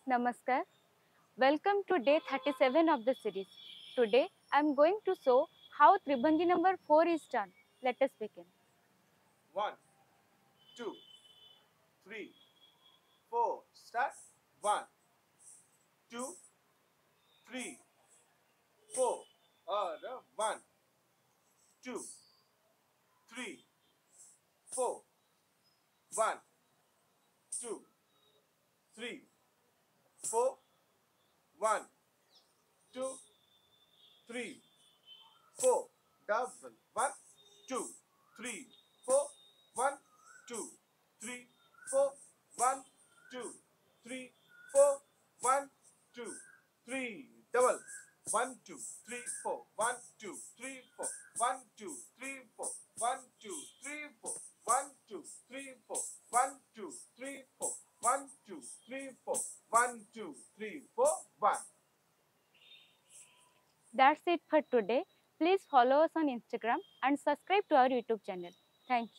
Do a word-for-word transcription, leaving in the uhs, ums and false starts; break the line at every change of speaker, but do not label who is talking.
Namaskar. Welcome to day thirty-seven of the series. Today I am going to show how Tribhangi number four is done. Let us begin.
One, two, three, four. Start. One, two, three, four. Or uh, one, two, three, four. One, two, three, four. One, two, three, four. Double. One, two, three, four. One, two, three, four. One, two, three, four. One, two, three. Double. One, two, three, four. One, two, three, four. One, two, three, four. One, two, three, four. One, two, three, four. One, two, three, four. One, two, three, four. One, two, three, four. One.
That's it for today. Please follow us on Instagram and subscribe to our YouTube channel. Thank you.